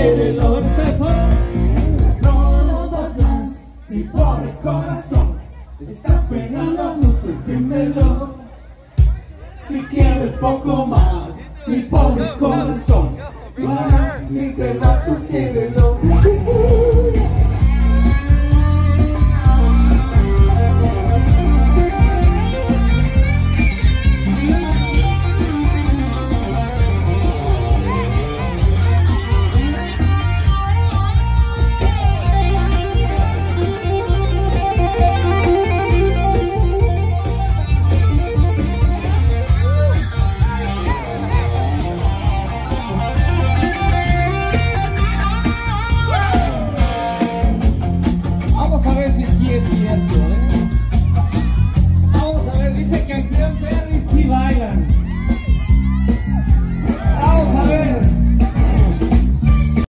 quiérelo. Empezó. No das más, mi pobre corazón. Estás pegando justo, entiéndelo. Si quieres poco más, mi pobre corazón. Más ni te vas, quiérelo.